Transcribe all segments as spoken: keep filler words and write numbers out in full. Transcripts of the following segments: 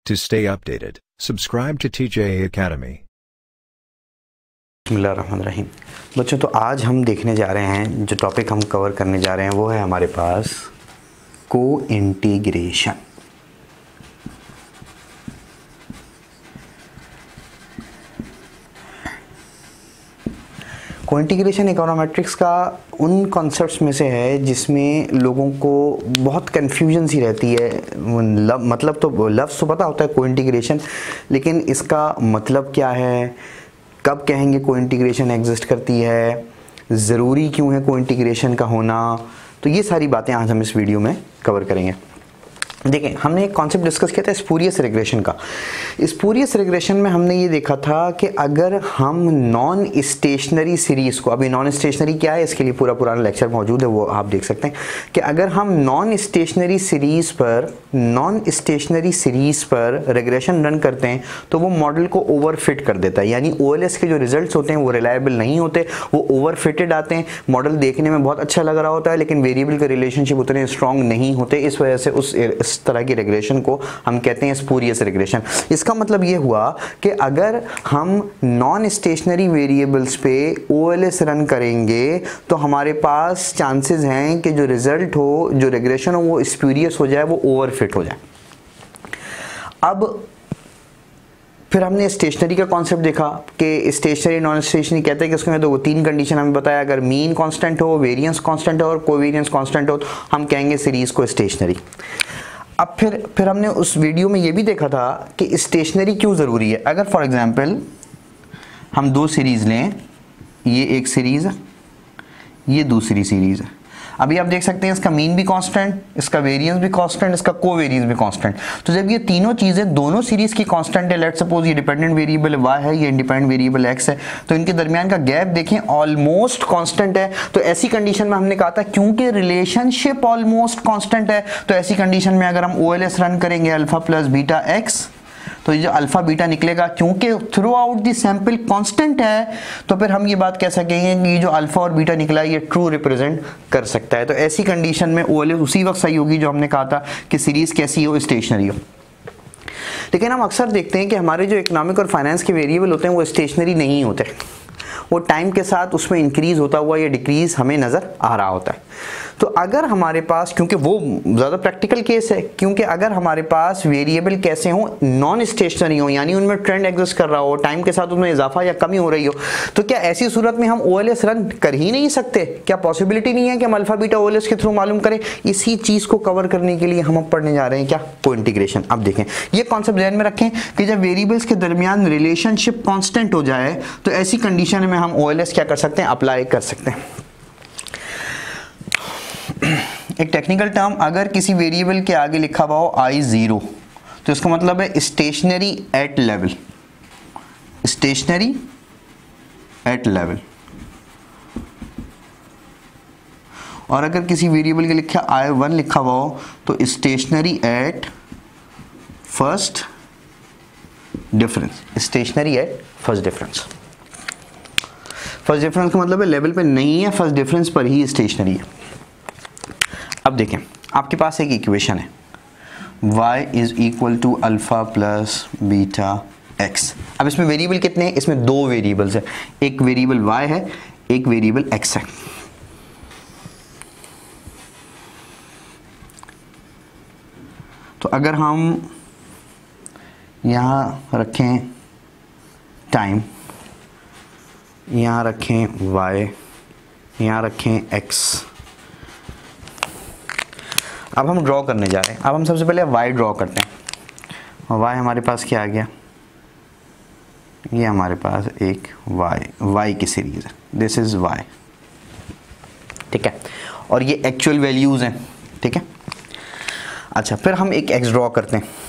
To stay updated, subscribe to T J Academy. बिस्मिल्लाहिर्रहमानिर्रहीम। बच्चों, तो आज हम देखने जा रहे हैं, जो टॉपिक हम कवर करने जा रहे हैं वो है हमारे पास को इंटीग्रेशन। को इंटीग्रेशन इकोनोमेट्रिक्स का उन कॉन्सेप्ट्स में से है जिसमें लोगों को बहुत कन्फ्यूजन सी रहती है। लव, मतलब तो लफ्ज़ तो पता होता है को इंटीग्रेशन, लेकिन इसका मतलब क्या है, कब कहेंगे को इंटीग्रेशन एग्जिस्ट करती है, ज़रूरी क्यों है को इंटीग्रेशन का होना, तो ये सारी बातें आज हम इस वीडियो में कवर करेंगे। देखिए, हमने एक कॉन्सेप्ट डिस्कस किया था स्पूरियस रिग्रेशन का। स्पूरियस रिग्रेशन में हमने ये देखा था कि अगर हम नॉन स्टेशनरी सीरीज़ को, अभी नॉन स्टेशनरी क्या है इसके लिए पूरा पुराना लेक्चर मौजूद है, वो आप देख सकते हैं कि अगर हम नॉन स्टेशनरी सीरीज़ पर नॉन स्टेशनरी सीरीज़ पर रिग्रेशन रन करते हैं तो वो मॉडल को ओवरफिट कर देता है। यानी ओएलएस के जो रिजल्ट्स होते हैं वो रिलायबल नहीं होते, वो ओवरफिटेड आते हैं। मॉडल देखने में बहुत अच्छा लग रहा होता है लेकिन वेरिएबल के रिलेशनशिप उतने स्ट्रॉन्ग नहीं होते। इस वजह से उस इस तरह की रिग्रेशन को हम कहते हैं स्पूरियस रिग्रेशन। इसका मतलब ये हुआ कि अगर हम नॉन स्टेशनरी वेरिएबल्स पे ओएलएस रन करेंगे तो हमारे पास चांसेस हैं कि जो रिजल्ट हो, जो रिग्रेशन हो, वो स्पूरियस हो जाए, वो ओवरफिट हो जाए। अब फिर हमने स्टेशनरी का कॉन्सेप्ट देखा कि स्टेशनरी नॉन स्टेशनरी कहते हैं कि उसमें तो वो तीन कंडीशन हमें बताया, अगर मीन कांस्टेंट हो, वेरिएंस कांस्टेंट हो और कोवेरिएंस कांस्टेंट हो तो हम कहेंगे सीरीज को स्टेशनरी। अब फिर फिर हमने उस वीडियो में ये भी देखा था कि स्टेशनरी क्यों ज़रूरी है। अगर फॉर एग्जांपल हम दो सीरीज़ लें, ये एक सीरीज़, ये दूसरी सीरीज़ है। अभी आप देख सकते हैं इसका मीन भी कांस्टेंट, इसका वेरिएंस भी कांस्टेंट, इसका कोवेरिएंस भी कांस्टेंट। तो जब ये तीनों चीज़ें दोनों सीरीज़ की कांस्टेंट है, लेट्स सपोज ये डिपेंडेंट वेरिएबल y है, ये इंडिपेंडेंट वेरिएबल x है, तो इनके दरमियान का गैप देखें ऑलमोस्ट कांस्टेंट है। तो ऐसी कंडीशन में हमने कहा था क्योंकि रिलेशनशिप ऑलमोस्ट कांस्टेंट है तो ऐसी कंडीशन में अगर हम ओएलएस रन करेंगे अल्फा प्लस बीटा एक्स, तो ये जो अल्फा बीटा निकलेगा क्योंकि throughout the sample constant है, तो फिर हम ये बात कह सकेंगे कि ये जो अल्फा और बीटा निकला ये ट्रू रिप्रेजेंट कर सकता है। तो ऐसी कंडीशन में ओएलएस उसी वक्त सही होगी जो हमने कहा था कि सीरीज कैसी हो, स्टेशनरी हो। लेकिन हम अक्सर देखते हैं कि हमारे जो इकोनॉमिक और फाइनेंस के वेरिएबल होते हैं वो स्टेशनरी नहीं होते, वो टाइम के साथ उसमें इंक्रीज होता हुआ या डिक्रीज हमें नज़र आ रहा होता है। तो अगर हमारे पास, क्योंकि वो ज़्यादा प्रैक्टिकल केस है, क्योंकि अगर हमारे पास वेरिएबल कैसे हों, नॉन स्टेशनरी हो, यानी उनमें ट्रेंड एग्जिस्ट कर रहा हो, टाइम के साथ उनमें इजाफा या कमी हो रही हो, तो क्या ऐसी सूरत में हम ओएलएस रन कर ही नहीं सकते? क्या पॉसिबिलिटी नहीं है कि हम अल्फा बीटा ओएलएस के थ्रू मालूम करें? इसी चीज़ को कवर करने के लिए हम अब पढ़ने जा रहे हैं क्या, को इंटीग्रेशन। अब देखें, ये कॉन्सेप्ट ध्यान में रखें कि जब वेरिएबल्स के दरमियान रिलेशनशिप कॉन्स्टेंट हो जाए तो ऐसी कंडीशन में हम ओएलएस क्या कर सकते हैं, अप्लाई कर सकते हैं। एक टेक्निकल टर्म, अगर किसी वेरिएबल के आगे लिखा हुआ हो आई जीरो तो इसका मतलब है stationary at level, stationary at level. और अगर किसी वेरिएबल के लिखा आई वन लिखा हुआ हो तो stationary at first difference, stationary at first difference. First difference का मतलब है लेवल पे नहीं है, फर्स्ट डिफरेंस पर ही स्टेशनरी है। अब देखें, आपके पास एक इक्वेशन है y is equal to alpha plus beta X. अब इसमें वेरिएबल कितने हैं? इसमें दो वेरिएबल्स हैं, एक वेरिएबल y है, एक वेरिएबल x है। तो अगर हम यहाँ रखें टाइम, यहाँ रखें y, यहाँ रखें x, अब हम ड्रॉ करने जा रहे हैं। अब हम सबसे पहले y ड्रॉ करते हैं। और y हमारे पास क्या आ गया, ये हमारे पास एक y y की सीरीज है, दिस इज y, ठीक है, और ये एक्चुअल वैल्यूज हैं, ठीक है। अच्छा, फिर हम एक x ड्रॉ करते हैं।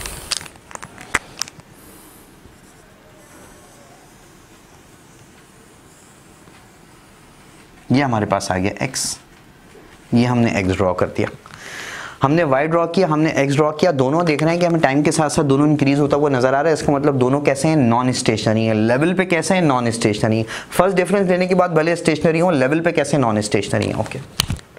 ये हमारे पास आ गया x, ये हमने x ड्रॉ कर दिया। हमने y ड्रॉ किया, हमने x ड्रॉ किया, दोनों देख रहे हैं कि हमें टाइम के साथ साथ दोनों इंक्रीज होता हुआ नजर आ रहा है। इसका मतलब दोनों कैसे हैं, नॉन स्टेशनरी है। लेवल पे कैसे हैं, नॉन स्टेशनरी है। फर्स्ट डिफरेंस लेने के बाद भले स्टेशनरी हो, लेवल पे कैसे नॉन स्टेशनरी है। ओके,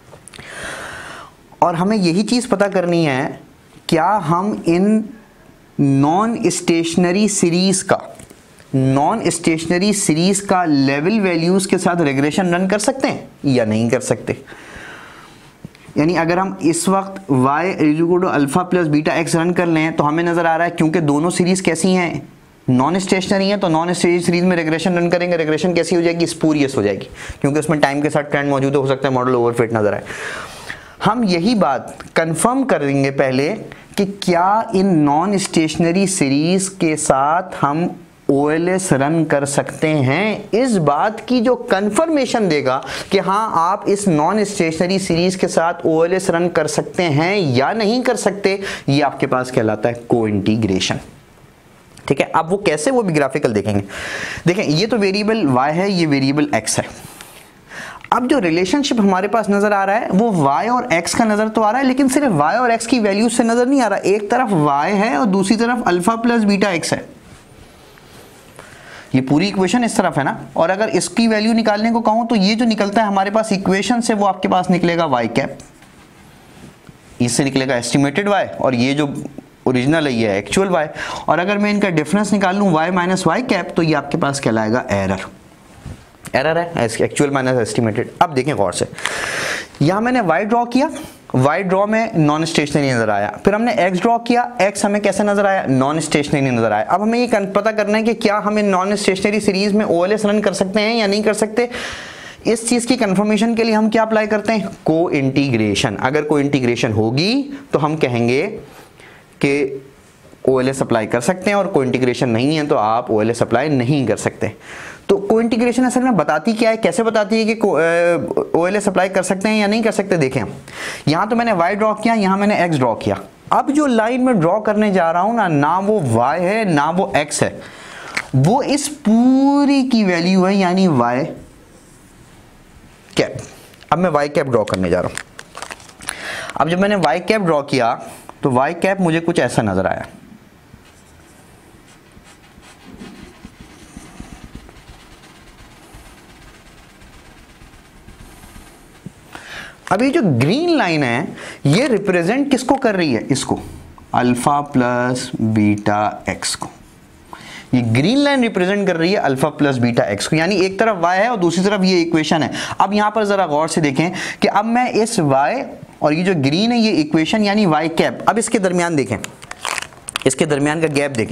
और हमें यही चीज पता करनी है, क्या हम इन नॉन स्टेशनरी सीरीज का नॉन स्टेशनरी सीरीज का लेवल वैल्यूज के साथ रिग्रेशन रन कर सकते हैं या नहीं कर सकते। यानी अगर हम इस वक्त y equal to alpha plus beta X run कर लें तो हमें नजर आ रहा है क्योंकि दोनों सीरीज कैसी हैं, नॉन स्टेशनरी है, तो नॉन स्टेशनरी सीरीज में रिग्रेशन रन करेंगे, रिग्रेशन कैसी हो जाएगी, स्पूरियस हो जाएगी, क्योंकि उसमें टाइम के साथ ट्रेंड मौजूद हो सकता है मॉडल ओवरफिट नजर आए। हम यही बात कंफर्म करेंगे पहले कि क्या इन नॉन स्टेशनरी सीरीज के साथ हम ओ एल एस रन कर सकते हैं। इस बात की जो कंफर्मेशन देगा कि हाँ आप इस नॉन स्टेशनरी सीरीज के साथ ओ एल एस रन कर सकते हैं या नहीं कर सकते, ये आपके पास कहलाता है को इंटीग्रेशन। ठीक है, अब वो कैसे, वो भी ग्राफिकल देखेंगे। देखें, ये तो वेरिएबल y है, ये वेरिएबल x है। अब जो रिलेशनशिप हमारे पास नजर आ रहा है वो y और x का नजर तो आ रहा है, लेकिन सिर्फ y और x की वैल्यू से नजर नहीं आ रहा। एक तरफ y है और दूसरी तरफ अल्फा प्लस बीटा x है। ये पूरी इक्वेशन इस तरफ है ना, और अगर इसकी वैल्यू निकालने को कहूं तो ये जो निकलता है हमारे पास इक्वेशन से वो आपके पास निकलेगा y कैप, इससे निकलेगा एस्टिमेटेड y, और ये जो ओरिजिनल है ये एक्चुअल y, और अगर मैं इनका डिफरेंस निकाल लूं y माइनस वाई कैप तो ये आपके पास कहलाएगा एरर। एरर है एक्चुअल माइनस एस्टिमेटेड। अब देखें गौर से, यहां मैंने y ड्रॉ किया, y ड्रॉ में नॉन स्टेशनरी नजर आया, फिर हमने x ड्रॉ किया, x हमें कैसे नजर आया, नॉन स्टेशनरी नजर आया। अब हमें ये पता करना है कि क्या हम इन नॉन स्टेशनरी सीरीज में ओ एल एस रन कर सकते हैं या नहीं कर सकते। इस चीज की कंफर्मेशन के लिए हम क्या अप्लाई करते हैं, को इंटीग्रेशन। अगर को इंटीग्रेशन होगी तो हम कहेंगे कि ओ एल एस अप्लाई कर सकते हैं, और को इंटीग्रेशन नहीं है तो आप ओ एल एस अप्लाई नहीं कर सकते। तो को इंटीग्रेशन असल में बताती क्या है, कैसे बताती है कि ओ एल एस अप्लाई कर सकते हैं या नहीं कर सकते। देखें, यहाँ तो मैंने y ड्रॉ किया, यहाँ मैंने x ड्रॉ किया। अब जो लाइन में ड्रॉ करने जा रहा हूँ ना, ना वो y है ना वो x है, वो इस पूरी की वैल्यू है, यानी y कैप। अब मैं y कैप ड्रॉ करने जा रहा हूँ। अब जब मैंने y कैप ड्रॉ किया तो y कैप मुझे कुछ ऐसा नजर आया। अब ये जो ग्रीन लाइन है ये रिप्रेजेंट किसको कर रही है, इसको, अल्फा प्लस बीटा एक्स को। ये ग्रीन लाइन रिप्रेजेंट कर रही है अल्फा प्लस बीटा एक्स को, यानी एक तरफ y है और दूसरी तरफ ये इक्वेशन है। अब यहां पर जरा गौर से देखें कि अब मैं इस y और ये जो ग्रीन है ये इक्वेशन यानी y कैप, अब इसके दरमियान देखें, इसके दरमियान का गैप देखें,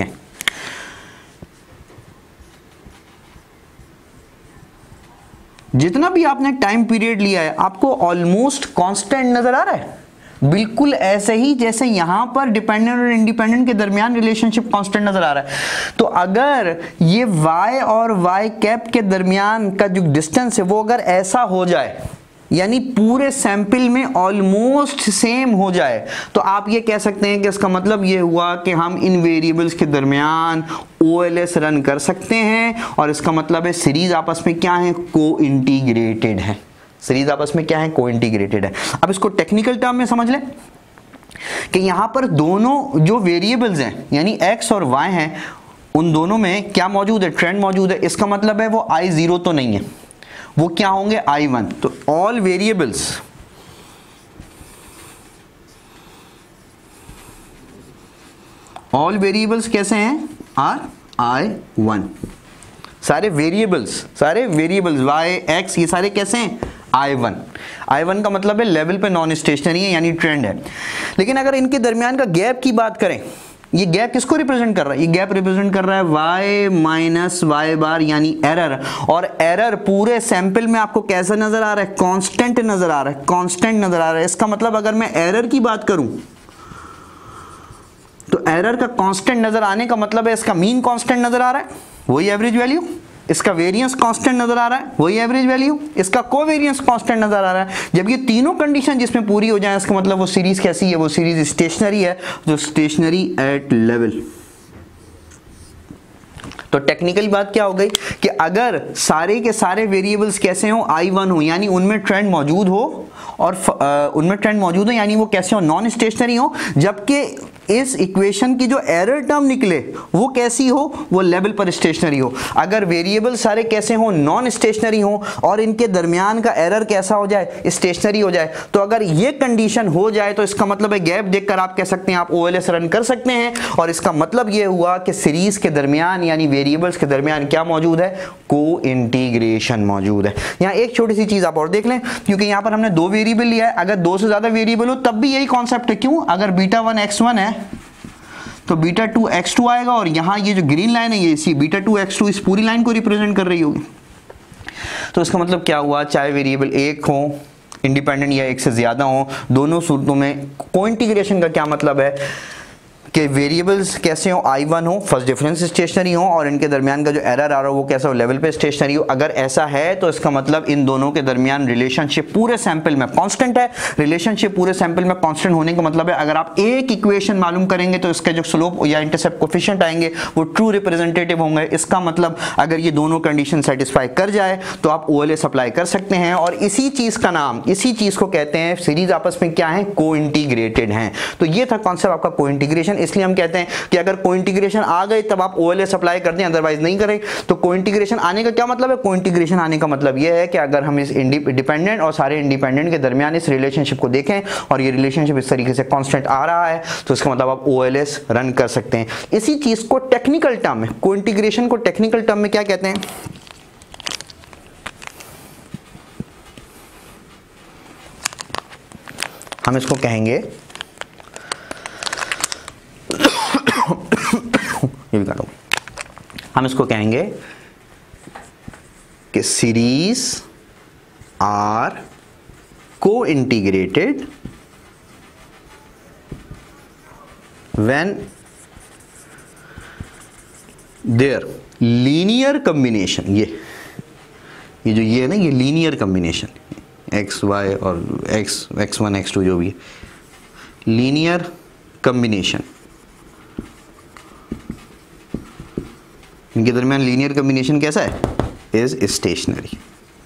जितना भी आपने टाइम पीरियड लिया है आपको ऑलमोस्ट कांस्टेंट नजर आ रहा है, बिल्कुल ऐसे ही जैसे यहां पर डिपेंडेंट और इंडिपेंडेंट के दरमियान रिलेशनशिप कांस्टेंट नजर आ रहा है। तो अगर ये y और y कैप के दरमियान का जो डिस्टेंस है वो अगर ऐसा हो जाए, यानी पूरे सैंपल में ऑलमोस्ट सेम हो जाए, तो आप ये कह सकते हैं कि इसका मतलब ये हुआ कि हम इन वेरिएबल्स के दरमियान ओ एल एस रन कर सकते हैं, और इसका मतलब है सीरीज आपस में क्या है, को इंटीग्रेटेड है। सीरीज आपस में क्या है, को इंटीग्रेटेड है। अब इसको टेक्निकल टर्म में समझ लें कि यहां पर दोनों जो वेरिएबल्स हैं यानी x और y हैं, उन दोनों में क्या मौजूद है, ट्रेंड मौजूद है। इसका मतलब है वो आई जीरो तो नहीं है, वो क्या होंगे, आई वन। तो ऑल वेरिएबल्स ऑल वेरिएबल्स कैसे हैं, आर आई वन। सारे वेरिएबल्स सारे वेरिएबल्स y x ये सारे कैसे हैं, आई वन। आई वन का मतलब है लेवल पे नॉन स्टेशनरी है यानी ट्रेंड है। लेकिन अगर इनके दरमियान का गैप की बात करें, ये गैप किसको रिप्रेजेंट कर रहा है, ये गैप रिप्रेजेंट कर रहा है y माइनस वाई बार यानी एरर। और एरर पूरे सैंपल में आपको कैसा नजर आ रहा है, कांस्टेंट नजर आ रहा है, कांस्टेंट नजर आ रहा है। इसका मतलब अगर मैं एरर की बात करूं तो एरर का कांस्टेंट नजर आने का मतलब है इसका मीन कांस्टेंट नजर आ रहा है, वही एवरेज वैल्यू, इसका वेरिएंस कांस्टेंट नजर आ रहा है, वही एवरेज वैल्यू, इसका कोवेरिएंस कांस्टेंट नजर आ रहा है। जब ये तीनों कंडीशन जिसमें पूरी हो जाए, इसका मतलब वो सीरीज कैसी है, वो सीरीज स्टेशनरी है, जो स्टेशनरी एट लेवल। तो टेक्निकली बात क्या हो गई कि अगर सारे के सारे वेरिएबल्स कैसे हो, आई वन हो, यानी उनमें ट्रेंड मौजूद हो, और उनमें ट्रेंड मौजूद हो यानी वो कैसे हो, नॉन स्टेशनरी हो, जबकि इस इक्वेशन की जो एरर टर्म निकले वो कैसी हो, वो लेवल पर स्टेशनरी हो। अगर वेरिएबल सारे कैसे हो, नॉन स्टेशनरी हो, और इनके दरमियान का एरर कैसा हो जाए, स्टेशनरी हो जाए। तो अगर ये कंडीशन हो जाए तो इसका मतलब है गैप देखकर आप कह सकते हैं आप ओएलएस रन कर सकते हैं, और इसका मतलब ये हुआ कि सीरीज के दरमियान यानी वेरिएबल्स के दरमियान क्या मौजूद है, को इंटीग्रेशन मौजूद है। यहाँ एक छोटी सी चीज आप और देख लें, क्योंकि यहाँ पर हमने दो वेरिएबल लिया है, अगर दो से ज्यादा वेरिएबल हो तब भी यही कॉन्सेप्ट है। क्यों? अगर बीटा वन एक्स वन है तो बीटा टू एक्स टू आएगा, और यहां ये जो ग्रीन लाइन है ये इसी बीटा टू एक्स टू इस पूरी लाइन को रिप्रेजेंट कर रही होगी। तो इसका मतलब क्या हुआ, चाहे वेरिएबल एक हो इंडिपेंडेंट या एक से ज्यादा हो, दोनों सूरतों में कोइंटीग्रेशन का क्या मतलब है कि वेरिएबल्स कैसे हो, आई वन हो, फर्स्ट डिफरेंस स्टेशनरी हो, और इनके दरमियान का जो एरर आ रहा हो वो कैसा हो, लेवल पे स्टेशनरी हो। अगर ऐसा है तो इसका मतलब इन दोनों के दरमियान रिलेशनशिप पूरे सैंपल में कांस्टेंट है। रिलेशनशिप पूरे सैंपल में कांस्टेंट होने का मतलब है अगर आप एक इक्वेशन मालूम करेंगे तो इसके जो स्लोप या इंटरसेप्ट कोफिशिएंट आएंगे वो ट्रू रिप्रेजेंटेटिव होंगे। इसका मतलब अगर ये दोनों कंडीशन सेटिस्फाई कर जाए तो आप ओएलएस अप्लाई कर सकते हैं, और इसी चीज का नाम, इसी चीज को कहते हैं सीरीज आपस में क्या है, को इंटीग्रेटेड हैं। तो ये था कॉन्सेप्ट आपका को इंटीग्रेशन। इसलिए हम कहते हैं कि अगर कोइंटीग्रेशन आ गए तब आप ओएलएस अप्लाई कर दें, अदरवाइज नहीं करें। तो कोइंटीग्रेशन आने का क्या मतलब है, कोइंटीग्रेशन आने का मतलब यह है कि अगर हम इस डिपेंडेंट और सारे इंडिपेंडेंट के दरमियान इस रिलेशनशिप को देखें और ये रिलेशनशिप इस तरीके से कांस्टेंट आ रहा है तो इसका मतलब आप ओएलएस रन कर सकते हैं। इसी चीज को टेक्निकल टर्म में, कोइंटीग्रेशन को टेक्निकल टर्म में क्या कहते हैं, हम इसको कहेंगे ये भी काटो, हम इसको कहेंगे कि series are cointegrated when there linear combination, ये ये जो ये है ना, ये लीनियर कॉम्बिनेशन एक्स वाई और X X one X two जो भी है, लीनियर कॉम्बिनेशन, इनके दरमियान लीनियर कॉम्बिनेशन कैसा है, इज स्टेशनरी।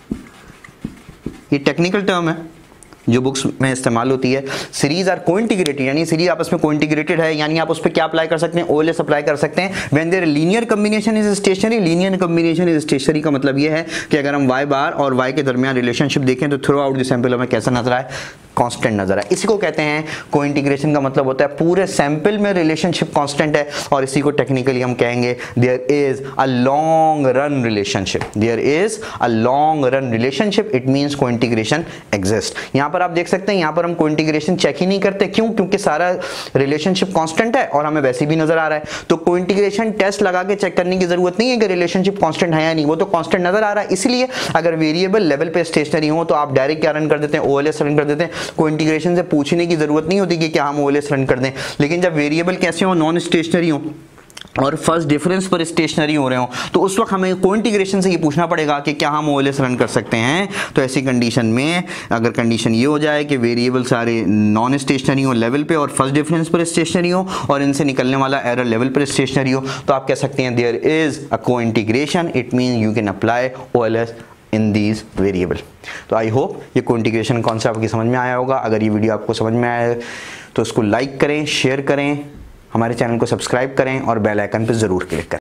ये टेक्निकल टर्म है जो बुक्स में इस्तेमाल होती है। सीरीज आर कोइंटीग्रेटेड यानी सीरीज आपस में कोइंटीग्रेटेड है, यानी आप उस पर क्या अप्लाई कर सकते हैं, ओएलएस अप्लाई कर सकते हैं। When there linear combination is stationary, linear combination is stationary का मतलब ये है कि अगर हम y बार और y के दरमियान रिलेशनशिप देखें तो थ्रू आउट द सैंपल हमें कैसा नजर आए, कांस्टेंट नजर आए। इसी को कहते हैं कोइंटीग्रेशन का मतलब होता है पूरे सैंपल में रिलेशनशिप कांस्टेंट है, और इसी को टेक्निकली हम कहेंगे there is a long run relationship, there is a long run relationship, it means cointegration exist. यहां पर आप देख सकते हैं, यहां पर हम कोइंटीग्रेशन चेक ही नहीं करते, क्यों? क्योंकि सारा रिलेशनशिप कांस्टेंट है और हमें वैसे भी नजर आ रहा है। तो कोइंटीग्रेशन टेस्ट लगा के चेक करने की जरूरत नहीं है कि रिलेशनशिप कांस्टेंट है या नहीं, वो तो कांस्टेंट नजर आ रहा है। इसलिए अगर वेरिएबल लेवल पे स्टेशनरी हो तो आप डायरेक्ट क्या रन कर देते हैं, ओएलएस रन कर देते हैं। कोइंटीग्रेशन से पूछने की जरूरत नहीं होती कि क्या हम ओएलएस रन कर दें। लेकिन जब वेरिएबल कैसे हो, नॉन स्टेशनरी हो और फर्स्ट डिफरेंस पर स्टेशनरी हो रहे हो, तो उस वक्त हमें कोइंटीग्रेशन से ये पूछना पड़ेगा कि क्या हम ओएलएस रन कर सकते हैं। तो ऐसी कंडीशन में अगर कंडीशन ये हो जाए कि वेरिएबल सारे नॉन स्टेशनरी हो लेवल पे और फर्स्ट डिफरेंस पर स्टेशनरी हो और इनसे निकलने वाला एरर लेवल पर स्टेशनरी हो, तो आप कह सकते हैं there is a cointegration, it mean you can apply OLS in these variable. तो आई होप ये कोइंटीग्रेशन कॉन्सेप्ट आपकी समझ में आया होगा। अगर ये वीडियो आपको समझ में आया तो उसको लाइक करें, शेयर करें, हमारे चैनल को सब्सक्राइब करें और बेल आइकन पर ज़रूर क्लिक करें।